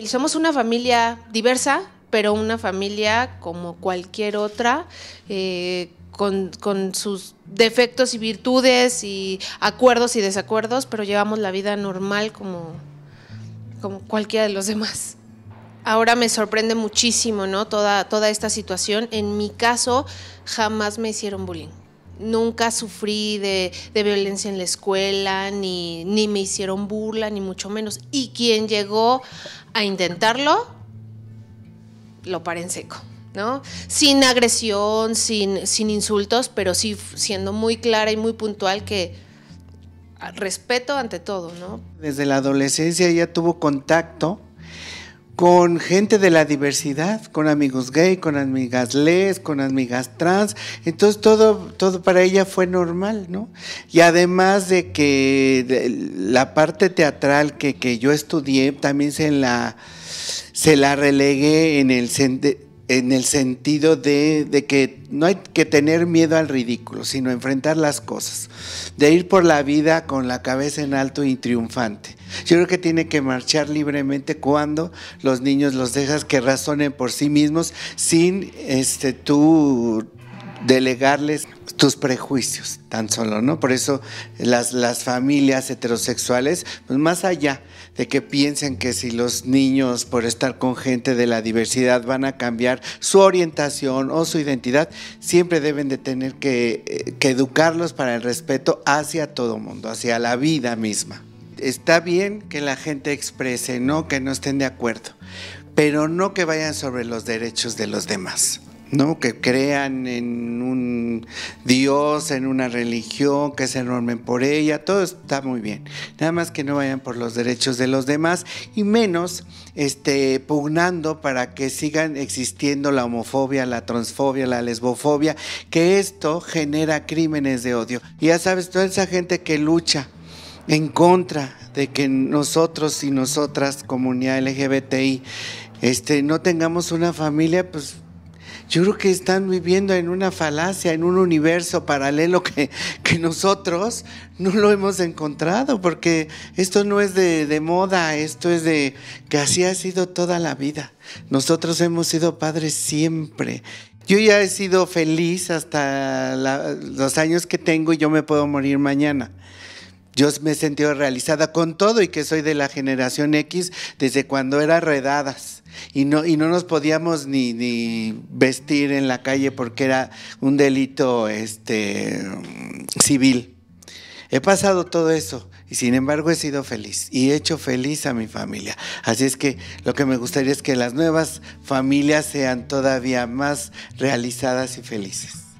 Somos una familia diversa, pero una familia como cualquier otra, con sus defectos y virtudes y acuerdos y desacuerdos, pero llevamos la vida normal como cualquiera de los demás. Ahora me sorprende muchísimo, ¿no? Toda esta situación. En mi caso, jamás me hicieron bullying. Nunca sufrí de violencia en la escuela, ni me hicieron burla, ni mucho menos. Y quien llegó a intentarlo, lo paré en seco, ¿no? Sin agresión, sin insultos, pero sí siendo muy clara y muy puntual que respeto ante todo, ¿no? Desde la adolescencia ella tuvo contacto con gente de la diversidad, con amigos gay, con amigas les, con amigas trans, entonces todo para ella fue normal, ¿no? Y además de que la parte teatral que yo estudié también se la relegué en el sentido de que no hay que tener miedo al ridículo, sino enfrentar las cosas, de ir por la vida con la cabeza en alto y triunfante. Yo creo que tiene que marchar libremente cuando los niños los dejas que razonen por sí mismos sin tú delegarles tus prejuicios tan solo, ¿no? Por eso las familias heterosexuales, pues más allá de que piensen que si los niños por estar con gente de la diversidad van a cambiar su orientación o su identidad, siempre deben de tener que educarlos para el respeto hacia todo mundo, hacia la vida misma. Está bien que la gente exprese, ¿no? Que no estén de acuerdo, pero no que vayan sobre los derechos de los demás, ¿no? Que crean en un Dios, en una religión, que se normen por ella, todo está muy bien. Nada más que no vayan por los derechos de los demás y menos pugnando para que sigan existiendo la homofobia, la transfobia, la lesbofobia, que esto genera crímenes de odio. Y ya sabes, toda esa gente que lucha en contra de que nosotros y nosotras, comunidad LGBTI, no tengamos una familia, pues yo creo que están viviendo en una falacia, en un universo paralelo que nosotros no lo hemos encontrado, porque esto no es de moda, esto es de que así ha sido toda la vida. Nosotros hemos sido padres siempre. Yo ya he sido feliz hasta los años que tengo y yo me puedo morir mañana. Yo me he sentido realizada con todo y que soy de la generación X desde cuando era Redadas y no nos podíamos ni vestir en la calle porque era un delito civil. He pasado todo eso y sin embargo he sido feliz y he hecho feliz a mi familia. Así es que lo que me gustaría es que las nuevas familias sean todavía más realizadas y felices.